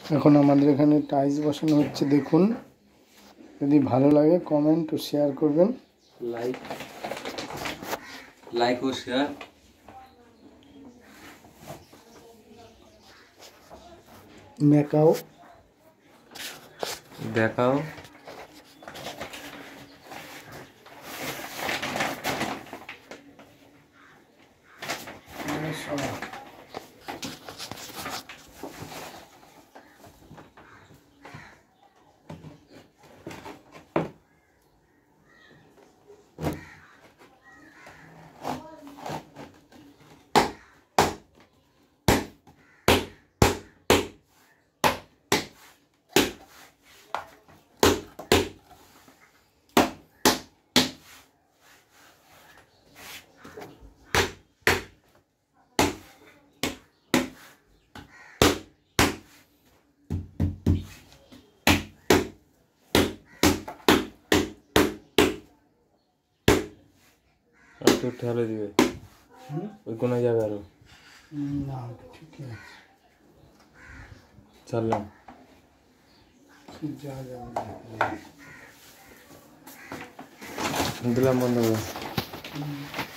এখন আমাদের এখানে টাইলস বসানো হচ্ছে, দেখুন। যদি ভালো লাগে কমেন্ট ও শেয়ার করবেন, লাইক ও শেয়ার। মেকাও দেখাও। আর তো ঠেলে দিবে, ওই কোনা যাবে আরো না, ঠিক আছে ছাড়লাম। যা যা দিলাম বন্ধ করে।